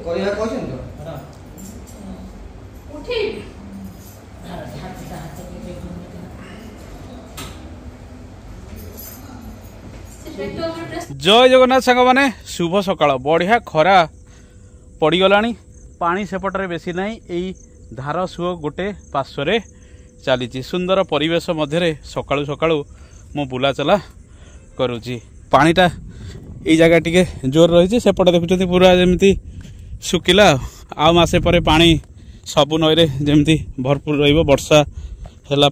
जय जगन्नाथ सांग मैंने शुभ सकाळ बढ़िया खरा पड़गला पानी सेपटे बेसी ना यही धार सुओ गोटे पार्श्वे चली सुंदर परिवेश मध्य सकाळु सकाळु मु बुला चला करुच्ची पानीटा ये जगह टी जोर रही सेपटे देखुं पूरा जमी सुखिला आसे पर पानी सबु नईरे जमी भरपूर वर्षा है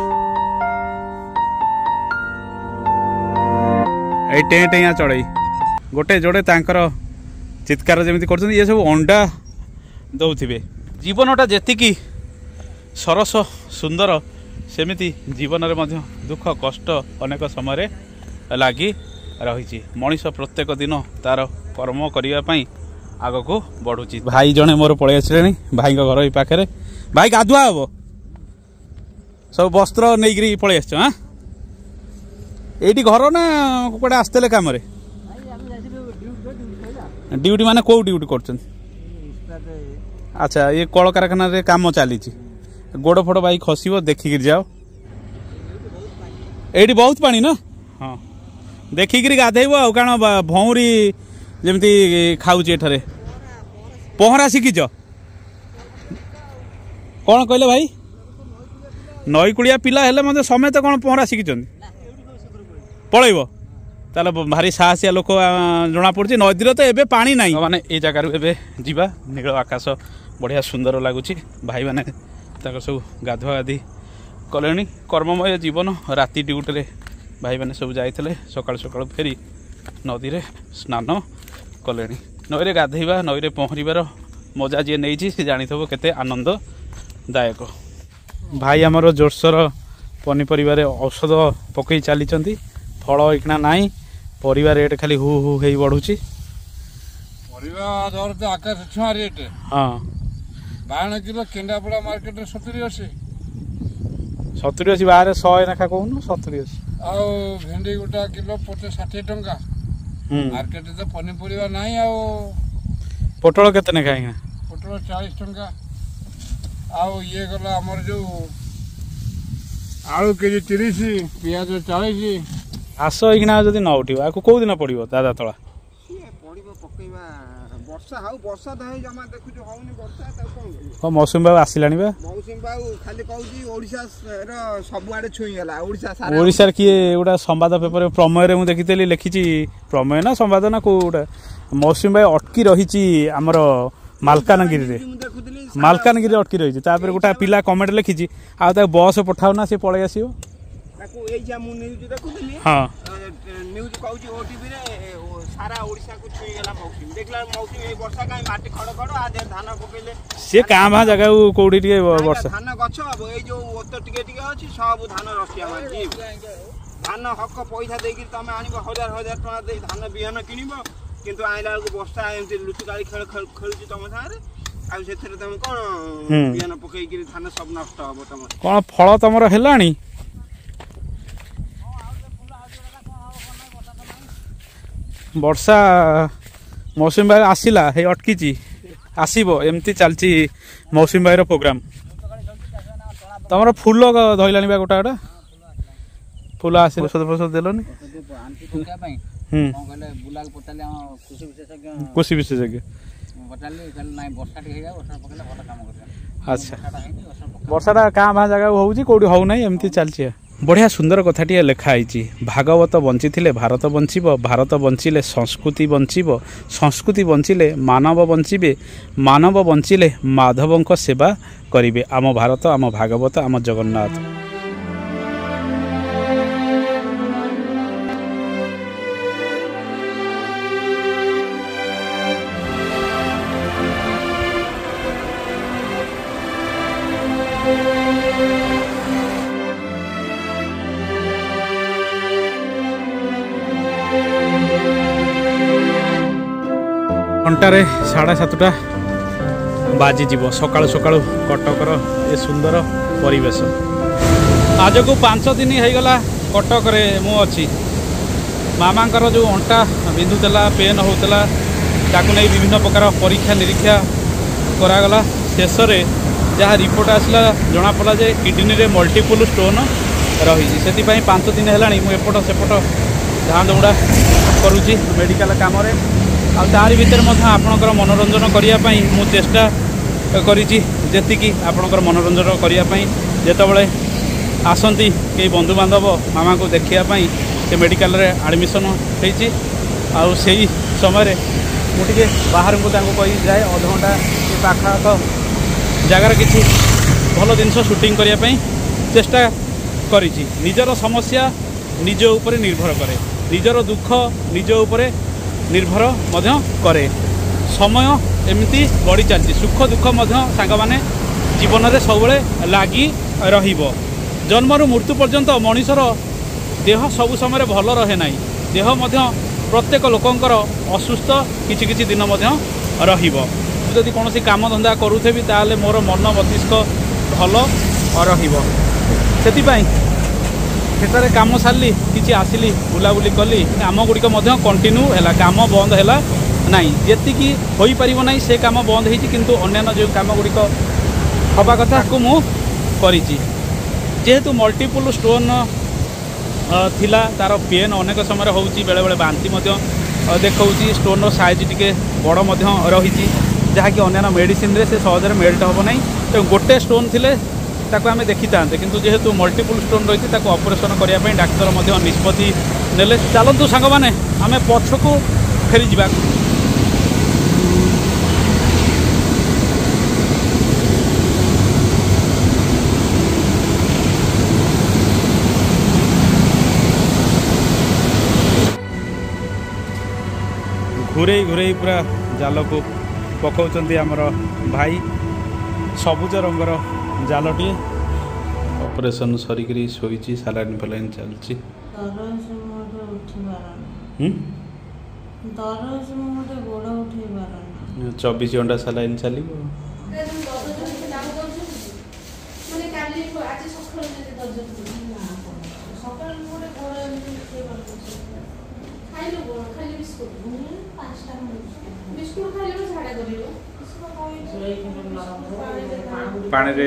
टें टेया चढ़ई गोटे जोड़े तांकर चित्कार जमी कर ये सब अंडा दौथे जीवनटा जेतिकी सरस सुंदर सेमिति जीवन में दुख कष्ट अनेक समय लगी रही मनीष प्रत्येक दिन तार कर्म करने आग को बढ़ुची भाई जड़े मोर पलि आसे भाई घर पाखे भाई गाधुआ हम सब वस्त्र नहीं पलि आस हाँ ये घर ना कड़े आसते कम ड्यूटी माने कौ ड्यूटी कर अच्छा ये कल कारखाना काम चली गोड़ फोड़ भाई खसब देखिक जाओ ये बहुत पानी ना हाँ देखिक गाधेब आ कारण भौरी जमी खाऊँ एठारे पहरा शिखिच कौन कहले भाई नई कुड़िया पिला हेले मत समेत कौन पहरा शिखिंट पलैब ताल भारी साहसिया लोक जना पड़ी नदी तो एबे पानी ना माने ये जगार एबे जीवा नील आकाश बढ़िया सुंदर लगुच भाई मैंने सब गाधुआ गाधी कले कर्ममय जीवन राति ड्यूटी भाई मैंने सब जाते सकाल सकाल फेरी नदी रे स्नान कले नईरे गाधेवा नईरे पहरबार मजा जी नहीं सी जानी केते आनंददायक भाई आमर जोरसोर पनीपरिबार औषध पकई चली फल इकना नाई परिवार रेट खाली हु हु हे बढ़ुची आकाश छुआ रेट हाँ 52 किलो केंद्रापड़ा मार्केट 70 अच्छी बाहर 100 लेखा कहून 70 अच्छी आउ भेंडी गोटा किलो 50-60 टंका मार्केट तो पनीपरिया नहीं आउ पोटल केते ने खाएगा पोटल 40 टंका आउ ये गला हमर जो आलू केजी 30 पियाज 40 आस इकना जदि न उठिबो आको को दिन पड़िबो दादा तळा पड़िबो पकईबा वर्षा तो जमा देखु जो होउनी वर्षा त कोन मौसम बाबू आसिलानी बा मौसम बाबू खाली कहूजी ओडिशा रो सब आडे छुई गेला ओडिशा सारा ओडिसा किए एगुडा संवाद पेपर प्रमेय रे मु देखितेली लिखिची प्रमेय ना संवाद ना कोडा मौसम बाबू अटकी रहिची हमर मालकानगिरी रे मालकानगिरी अटकी रहिची तापर गोटा पिला कमेंट लिखिची आ ता बस पठाउ ना से पळे आसीओ ताको एई जा मु न्यूज देखुतली हां न्यूज कहूजी ओटीवी रे सारा ओडिशा को छुई गेला मौसम देखला मौसम ए वर्षा काई माटी खड़ खड़ आ दे धान पकेले से कामा जगह कोडी टिके वर्षा धान गछ अब ए जो ओत टिके टिके अछि सब धान रसिया माटी धान हक पैसा देकी तमे आनिबो हजार हजार टका दे धान बिहन किनिबो किंतु आइला को वर्षा एमति लुचि गाड़ी खेल खेलुची तम सारे आ सेथरे तमे कोन बिहन पकई कि धान सब नष्ट हबो तम कोन फल तमरो हेलानी वर्षा मौसम भाई आसला हे अटकी आसब एमती चलती मौसम भाई प्रोग्राम तुम फूल धरला गोटा गोटा फूल आस देलनि कृषि विशेषज्ञ अच्छा वर्षा क्या भाँ जगह होती होना एमती चलती बढ़िया सुंदर कथाटी लिखाई भागवत बंची भारत बंचिब भारत बंचिले संस्कृति बंचिब संस्कृति बंचिले मानव बंचिबे मानव बंचिले माधवंक सेवा करिवे आम भारत आम भागवत आम जगन्नाथ। घंटारे 7:30 बाजिଯିव सकाळु सकाळु कटकर ए सुंदर परिवेश आज को 5 दिन होगला कटक रे मु अच्छी मामांकर जो अंटा बिंधुला पेन होता ताकू नहीं विभिन्न प्रकार परीक्षा निरीक्षा करागला शेष में जहाँ रिपोर्ट आसला जना पड़ा जे किडनी रे मल्टीपल स्टोन रही से 5 दिन है एपट सेपट धाँ दौड़ा करुँची मेडिकल काम तारी भितर आपणकर मनोरंजन करने मु चेष्टा करी आपणकर मनोरंजन करने जितेबाला आसती कई बंधुबांधव मामा को देखापी से मेडिकल रे एडमिशन होती आई समय मुझे बाहर को कही जाए अध घंटा कि पाखापाख जगार किसी भल जिन शूटिंग करने चेष्टा करी निजर समस्या निज उपरे निर्भर करे निजर दुख निज उपरे निर्भर मध्य करे समय एमती बढ़ी चलती सुख दुख सांग माने जीवन में सब लगी रहिबो जन्मरू मृत्यु पर्यंत मनीषर देह सब समय भल रहे ना देह मध्य प्रत्येक लोकंकर असुस्थ किछि किछि दिन मध्य रहिबो जदि कौन काम धंदा करूथेबी ताले मोर मन मस्तिष्क भल रहिबो सेतिपाई सेटारे काम सारली किछि आसिली बुलाबुली कली काम गुड़िक कंटिन्यू है काम बंद है नाई जेतिकी होई परिबो नाई से काम बंद होईछि किंतु अन्य जो काम गुड़िक हवा कथा को मु करिछि जेहेतु मल्टीपल स्टोन थिला तार पेन अनेक समय होउछि बेले बेले बांती देखा स्टोन साइज टिके बड़ रही जहाँकि अन्य मेडिसिन रे से सहजरे मेल्ट हम ना तो गोटे स्टोन थिले ताको आमे देखि तांते किंतु जेहेतु मल्टीपल स्टोन रही ताको ऑपरेशन करिया पई डाक्टर निष्पत्ति नेले चलतु सांग माने आमे पछको फेरी जिबा घुरे घुरे पूरा जाल को पकाउछन्ती आमर भाई सबुज रंगर जालटी ऑपरेशन सरिकरी सोईची सालाइन फलाइन चलची 24 घंटा सालाइन चली पानी रे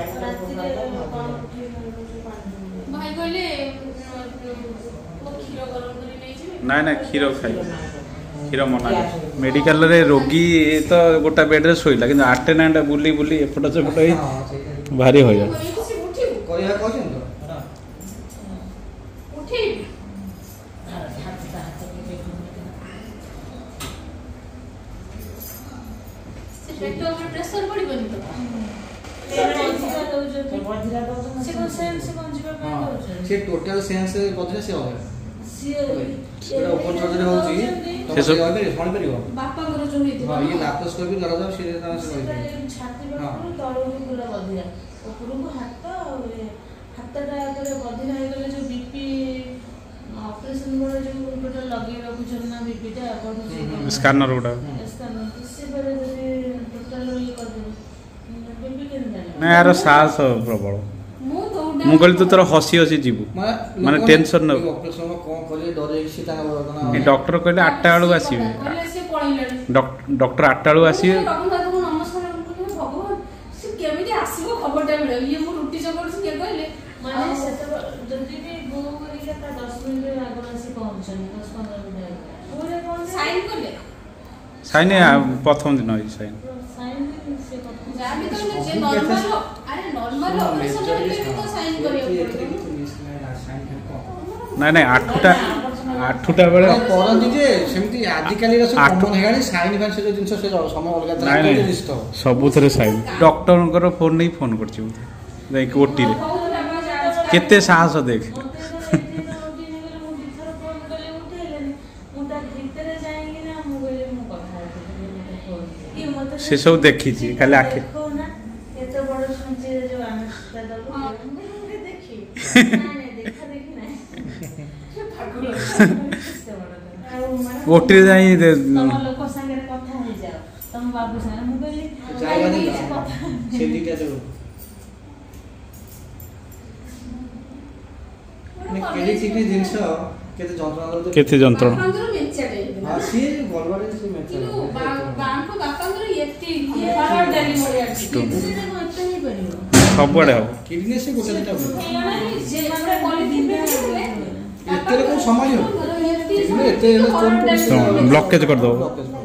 ना ना क्षीर खाई क्षीर मना मेडिकल रे रोगी तो गोटा बेड रे सोइला कि अटेंडेंट बुली बुली एपट सेपट भारी हो से टोटल सेंस बदले से होय सेटा ऊपर चढ़े होची तो से होय फण परियो बापा घर जो हेति हां ये लैप्रोस्कोपी करा जाव से तरह से होय छाती पर तळो पूरा बधिया ऊपर को हातटा करे बधिया हे गले जो बीपी ऑपरेशन वाला जो टोटल लगेबा कुछ ना बीपी टा अपन स्कैनर उडा स्कैनर इससे पहले जो टोटल ये कर दे बीपी के ना यार साहस प्रबल मु कहली तू तोर हसी हसी जीवु माने टेंशन न ऑपरेशन कोन करे डरे से ता बना डॉक्टर कहले 8टा बेलू आसीबे डॉक्टर 8टा बेलू आसीबे नमस्कार भगवान से केमिति आसीबो खबरटा मिले ये मु रुटी चकर से के कहले माने से तो जल्दी भी गो करी के 10 मिनिट रे आगो आसी पहुंचनी 10-15 मिनिट पूरे कोन साइन करले साइन प्रथम दिन होई साइन से जाबी तो जे नॉर्मल अरे नॉर्मल ऑपरेशन रे तो साइन करियो ना ना 8टा बेले परंतु जे सेमती आदि काली रे सब कॉमन हेगानी साइन फैन से जो जिंस से समय अलगा तरह के लिस्ट हो सब थरे साइन डॉक्टर फोन नहीं फोन करछि लाइक ओटी रे केते साहस देख से सब देखी खाली आखे ओटी जाई लोक संगे कथा हो जाओ तुम बाबू से मु कहली जाई से दिटा जो ने केली सिकनी जिंस केते जंत्रणा हां सी बलवारे से मैच किलो बांको बापांगर एती फरवर्ड देली मोरिया से नहीं परियो सब बड़े हो किडनी से गोटे टा जे हमरे पॉलिथिन में एते को संभालियो किडनी एते स्टोन ब्लॉकेज कर दो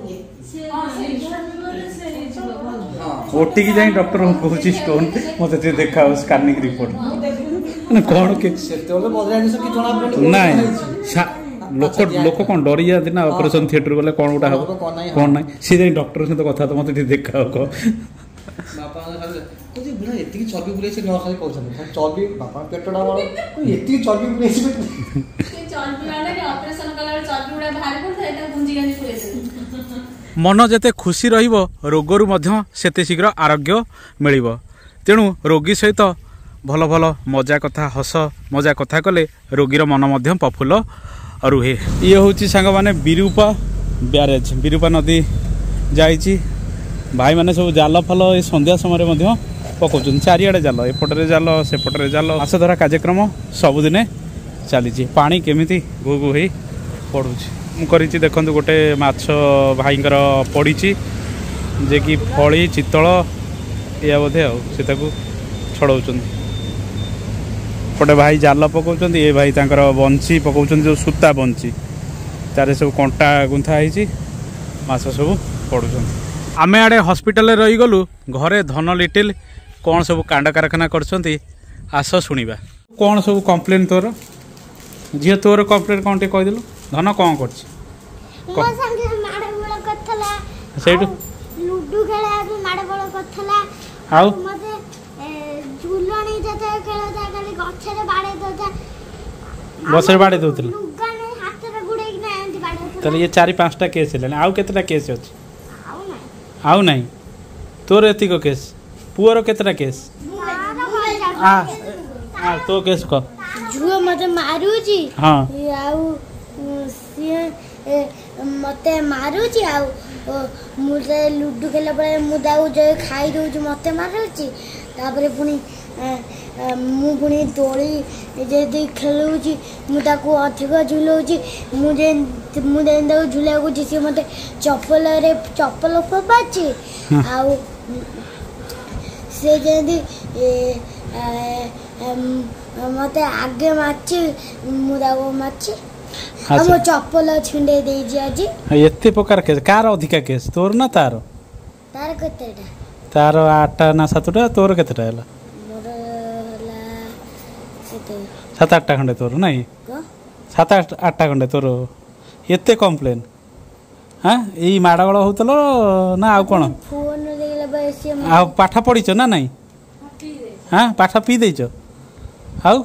ओटी की जाई डॉक्टर को कहूची स्टोन मते ते देखा स्कैनिंग रिपोर्ट ना कोन के सेते ओले बदला जिस कि जणा पड़े नहीं लोक कौन डरी जाती ना ऑपरेशन थिएटर गले कौन गोटा हम कौन ना सी जाई डॉक्टर सहित कथा तो मत देखा को बापा तो जे बुढ़ा एती चर्बी बुले से नर्स कहउछन चर्बी बापा पेटडा वाला एती चर्बी बुले से चर्बी वाला के ऑपरेशन कलर चर्बी उडा भारी पड़ता एटा गुंजी गानी पुरे मन जेते खुशी रहिबो रोगरु मध्य सेते शीघ्र आरोग्य मिलिबो तेणु रोगी सहित भल भल मजा कथा हस मजा कथा कले रोगीर मन मध्य प्रफुल्ल रुहे ये हूँ सांग मैंने विरूपा ब्यारेज विरूपा नदी जाइए भाई मैंने सब जाल फल ये संध्या समय पकाउन चारिड़े जाल एपटे जाल सेपटे जाल माछ धरा कार्यक्रम सबुदिने चली पानी केमिति घु घु हो पड़ू मुझे देखु गोटे माछ भाईंकर पड़ी जे कि फली चितल या बोधे आउ छड़ाऊँ पटे भाई जाल पकाउं ये भाई तांकर बंशी पकाउं जो सूता बंशी तारे सब कंटा गुंथा होती माछ सब पड़ुं आमे आड़े हॉस्पिटल रही गलु घरे धन लिटिल कौन सब कांड कारखाना करछंती आस शुणा कौन सब कंप्लेन तोर झील तोर कंप्लेन कौन टे कहीदेलु धन कौन कर लुडु खेला माड़ बड़ करथला आउ मते झुलणी जते खेलता खाली गछरे बाडे दता गछरे बाडे दउतले लुगाने हातरे गुडे कि ना एंती बाडे तले ये 4-5टा केस हेले आउ केतटा केस अछि आउ ना आउ नहीं तोर एतिको केस पुअर केतटा केस आ आ तो केस को झुओ मते मारूची हां आउ सिए मते मारूची आउ मुझे लुडु खेला पड़े मुदाऊ जो खाई दउची मते मारूची तापरे पुनी मु पुनी तोली जे खेलुची मुदा को अधिक झुलौची मुझे झुला को जिसे मते चप्पल फबाची आउ से जेंदी मते आगे माची मुदा को माची हम चप्पल छिंडे दे जी आज एते प्रकार केस कार अधिका केस तोर ना तार तार कतेटा तार 8टा ना 7टा तोर केतेटा हला मोर हला सेते 7-8टा खंडे तोर नहीं को 7-8टा खंडे तोर एते कंप्लेन हां एई माडगळ होतलो ना आउ कोन फोन देला बसे आ पाठ पढिछ ना नहीं हां पाठ पी देछ आउ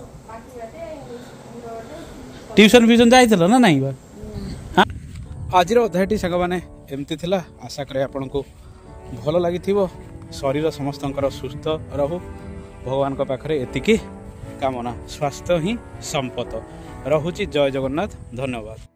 ट्यूशन फ्यूशन जाइथिलो ना नहीं हां आज अध्यायटी सांग मैंने एमती थिला आशा करे आपन को भल लगी शरीर समस्तंकर सुस्थ रहू भगवान को पाखरे एतिकी कामना स्वास्थ्य ही संपत रहुची जय जगन्नाथ धन्यवाद।